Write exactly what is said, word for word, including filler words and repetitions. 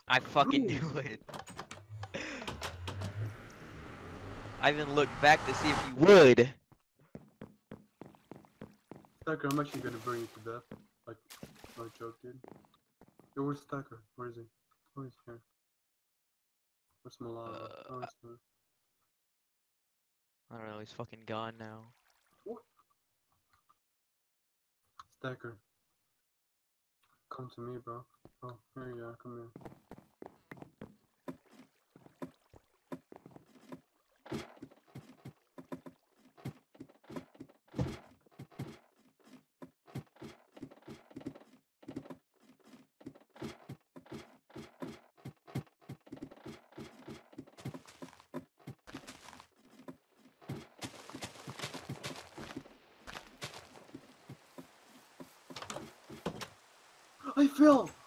I fucking Ooh. knew it. I even looked back to see if you would. Stacker, I'm actually gonna burn you to death. Like, no joke, dude. Yo, where's Stacker? Where is he? Oh, he's here. Where's my lava? Uh, Oh, he's here. I don't know, he's fucking gone now. What? Stacker. Come to me, bro. Oh, here you are. Come here. I fell!